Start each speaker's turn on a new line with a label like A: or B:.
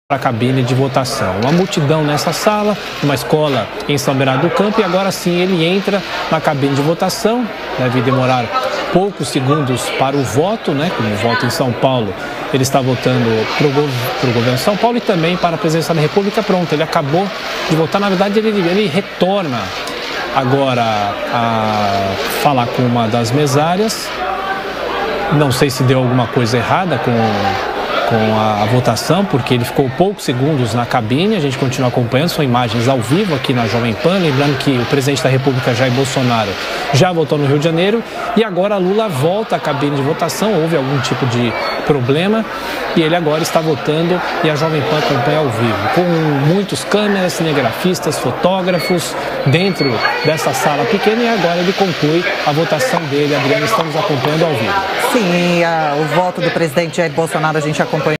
A: para a cabine de votação. Uma multidão nessa sala, uma escola em São Bernardo do Campo, e agora sim ele entra na cabine de votação. Deve demorar poucos segundos para o voto, né? Como o voto em São Paulo, ele está votando para o governo de São Paulo e também para a presidência da República. Pronto, ele acabou de votar. Na verdade, ele retorna agora a falar com uma das mesárias. Não sei se deu alguma coisa errada com a votação, porque ele ficou poucos segundos na cabine. A gente continua acompanhando, são imagens ao vivo aqui na Jovem Pan. Lembrando que o presidente da República, Jair Bolsonaro, já votou no Rio de Janeiro e agora Lula volta à cabine de votação. Houve algum tipo de problema e ele agora está votando e a Jovem Pan acompanha ao vivo, com muitos câmeras, cinegrafistas, fotógrafos dentro dessa sala pequena, e agora ele conclui a votação dele. Adriana, estamos acompanhando ao vivo.
B: Sim, o voto do presidente Jair Bolsonaro a gente acompanha